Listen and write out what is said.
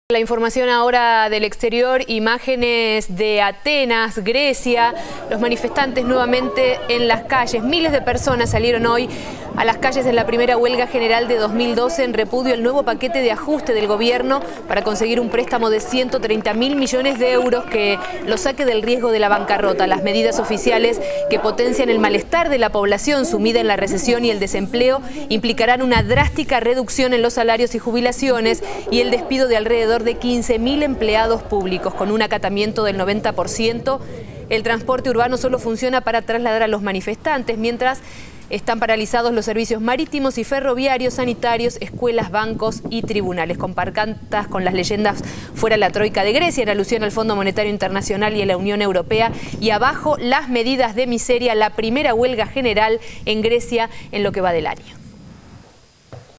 La información ahora del exterior, imágenes de Atenas, Grecia, los manifestantes nuevamente en las calles. Miles de personas salieron hoy a las calles en la primera huelga general de 2012 en repudio al nuevo paquete de ajuste del gobierno para conseguir un préstamo de 130.000 millones de euros que lo saque del riesgo de la bancarrota. Las medidas oficiales que potencian el malestar de la población sumida en la recesión y el desempleo implicarán una drástica reducción en los salarios y jubilaciones y el despido de alrededor de 15.000 empleados públicos. Con un acatamiento del 90%, el transporte urbano solo funciona para trasladar a los manifestantes, mientras están paralizados los servicios marítimos y ferroviarios, sanitarios, escuelas, bancos y tribunales. Con pancartas con las leyendas "fuera la troika de Grecia", en alusión al Fondo Monetario Internacional y a la Unión Europea, y abajo las medidas de miseria, la primera huelga general en Grecia en lo que va del año.